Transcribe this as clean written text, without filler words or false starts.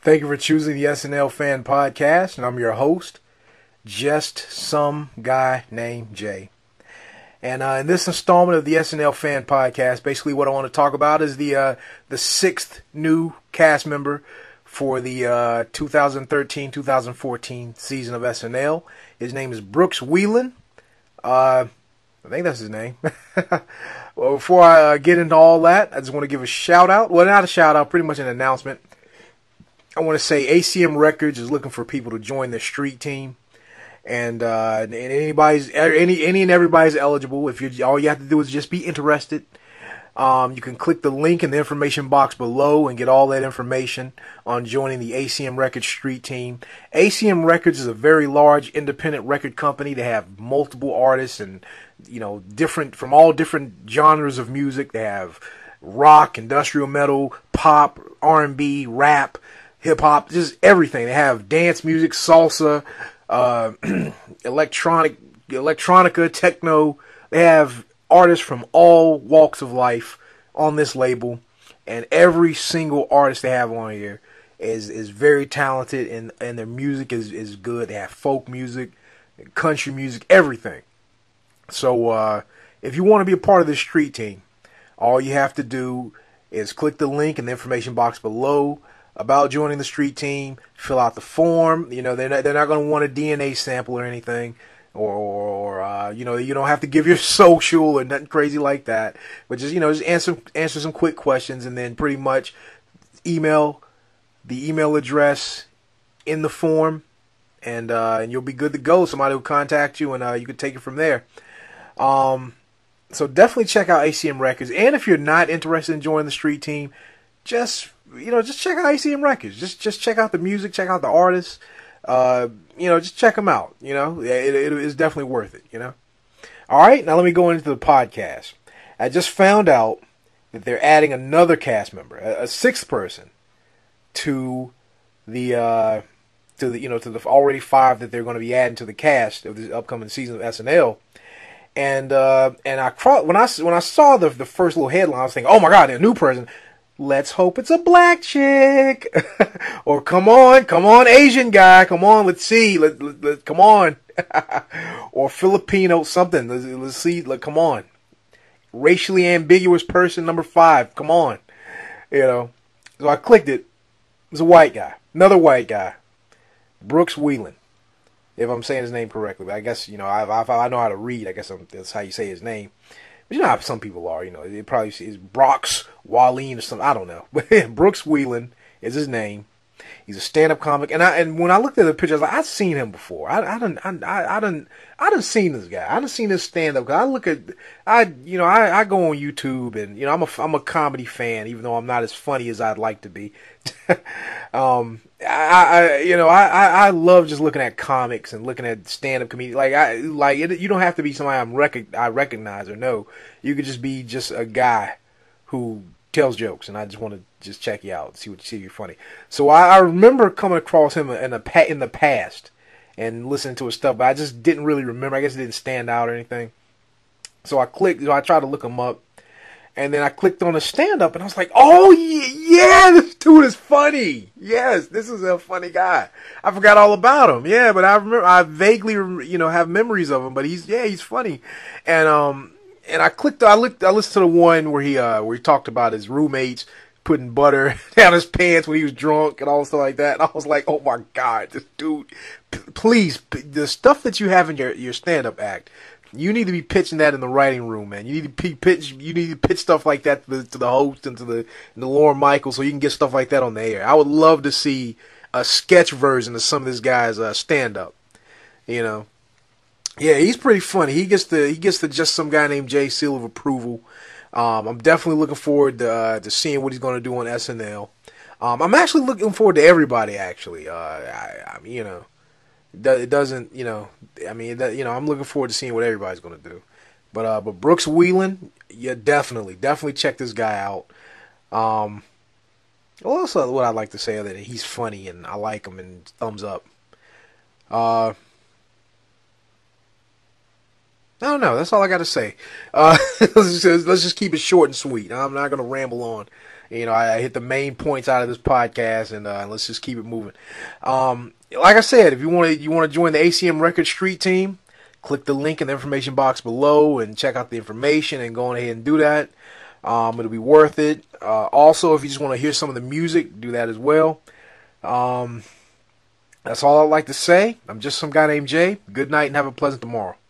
Thank you for choosing the SNL Fan Podcast, and I'm your host, just some guy named Jay. And in this installment of the SNL Fan Podcast, basically what I want to talk about is the sixth new cast member for the 2013-2014 season of SNL. His name is Brooks Wheelan. I think that's his name. Well, before I get into all that, I just want to give a shout out. Well, not a shout out, pretty much an announcement. I want to say ACM Records is looking for people to join their street team, and any and everybody's eligible. If you all you have to do is just be interested. You can click the link in the information box below and get all that information on joining the ACM Records street team. ACM Records is a very large independent record company. They have multiple artists and different from all different genres of music. They have rock, industrial metal, pop, R&B, rap, hip-hop, just everything. They have dance music, salsa, electronica, techno. They have artists from all walks of life on this label, and every single artist they have on here is very talented, and their music is good. They have folk music, country music, everything. So if you want to be a part of this street team, all you have to do is click the link in the information box below about joining the street team, fill out the form. They're not going to want a DNA sample or anything, or you don't have to give your social or nothing crazy like that. But just answer some quick questions, and then pretty much email the email address in the form, and you'll be good to go. Somebody will contact you, and you can take it from there. So definitely check out ACM Records, and if you're not interested in joining the street team, just check out ACM Records. Just check out the music, check out the artists. Just check them out. It is definitely worth it. All right, now let me go into the podcast. I just found out that they're adding another cast member, a sixth person, to the already five that they're going to be adding to the cast of this upcoming season of SNL. And when I saw the first little headline, I was thinking, oh my God, they're a new person. Let's hope it's a black chick. Or come on, Asian guy. Come on, let's see. Come on. Or Filipino, something. Let's see. Come on. Racially ambiguous person number 5. Come on. So I clicked it. It was a white guy. Another white guy. Brooks Wheelan. If I'm saying his name correctly. But I guess, I know how to read. I guess that's how you say his name. But you know how some people are, it probably is Brox Wheelan or something. I don't know. But Brooks Wheelan is his name. He's a stand-up comic, and when I looked at the picture, I was like, I've seen him before. I done seen this guy. I done seen his stand-up. I go on YouTube, and I'm a comedy fan, even though I'm not as funny as I'd like to be. I love just looking at comics and looking at stand-up comedians. You don't have to be somebody I recognize or know. You could just be just a guy who tells jokes, and I just want to just check you out, see if you're funny. So I remember coming across him in the past and listening to his stuff, but I just didn't really remember. I guess it didn't stand out or anything. So I tried to look him up, and then I clicked on the stand-up, and I was like, oh, yeah, this dude is funny. Yes, this is a funny guy. I forgot all about him. Yeah, but I vaguely, have memories of him, but he's funny. And I listened to the one where he talked about his roommates putting butter down his pants when he was drunk and all stuff like that. And I was like, oh my God, this dude, please, the stuff that you have in your stand-up act, you need to be pitching that in the writing room, man. You need to pitch stuff like that to the host and to the Lauren Michaels, so you can get stuff like that on the air. I would love to see a sketch version of some of this guy's stand-up. Yeah, he's pretty funny. He gets the just some guy named Jay seal of approval. I'm definitely looking forward to seeing what he's going to do on SNL. I'm actually looking forward to everybody. Actually, it doesn't. I'm looking forward to seeing what everybody's going to do. But Brooks Wheelan, yeah, definitely check this guy out. Also, what I'd like to say is that he's funny and I like him, and thumbs up. I don't know. That's all I got to say. Let's just keep it short and sweet. I'm not going to ramble on. I hit the main points out of this podcast, and let's just keep it moving. Like I said, if you want to join the ACM Record Street team, click the link in the information box below and check out the information and go on ahead and do that. It'll be worth it. Also, if you just want to hear some of the music, do that as well. That's all I'd like to say. I'm just some guy named Jay. Good night and have a pleasant tomorrow.